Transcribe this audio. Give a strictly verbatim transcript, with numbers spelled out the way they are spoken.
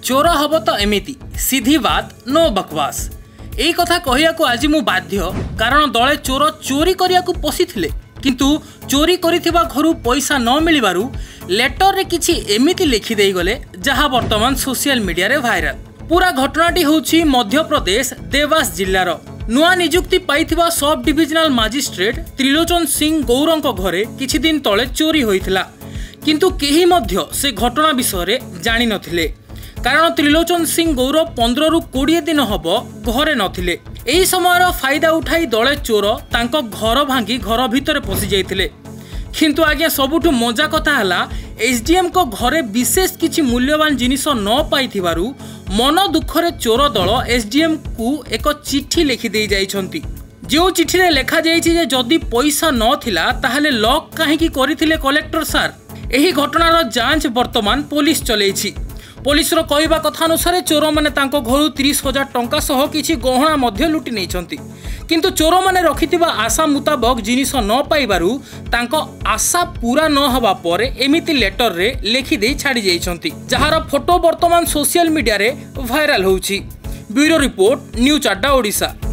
चोर हब तो एमिति सीधी बात नो बकवास। यही कथा कहिया को आज मु बाध्य कारण दले चोर चोरी करिया को पशिथिले किंतु चोरी करिथिबा घरु पैसा न मिलिबारु लेटर रे किछि एमिति लिखि देई गले जहा वर्तमान सोशल मीडिया रे वायरल। पूरा घटनाटी होछि मध्य प्रदेश देवास जिल्लार नुआ नियुक्ति पाइथिबा सब डिविजनल मजिस्ट्रेट त्रिलोचन सिंह गौरंक घरे किछि दिन तळे चोरी होइथिला किंतु केही मध्य से घटना विषय रे जानि नथिले कारण त्रिलोचन सिंह गौर पंद्रह रु कोड़े दिन हब घरे नथिले। एही समय फायदा उठाई दले चोर तांको घर भांगी घर भितर पशि जाइथिले किंतु आज्ञा सबुठु मजा कथा हला एसडीएम को घरे विशेष किछि मूल्यवान जिनिस न पाइथिबारु मन दुखरे चोर दल एसडीएम को एक चिट्ठी लिखि देई जाइछंती। जो चिठी रे लेखा जाइछि जे जदि पैसा न थिला ताहाले लॉक काहेकि करिथिले कलेक्टर सार। एही घटनार जांच वर्तमान पुलिस चलेछि। पुलिस रो कहवा कथा अनुसार चोर माने तांको घरु तीस हजार टंका सह किछि गहना मध्य लुटि नैछंती किंतु चोर माने रखिथिबा आशा मुताबक जिनिस न पाइबारु तांको आशा पूरा न हवा परे एमिति लेटर रे लिखि देई छाडी जाइछंती जहार फोटो वर्तमान सोशल मीडिया रे वायरल होउछि। Bureau report news Adda Odisha.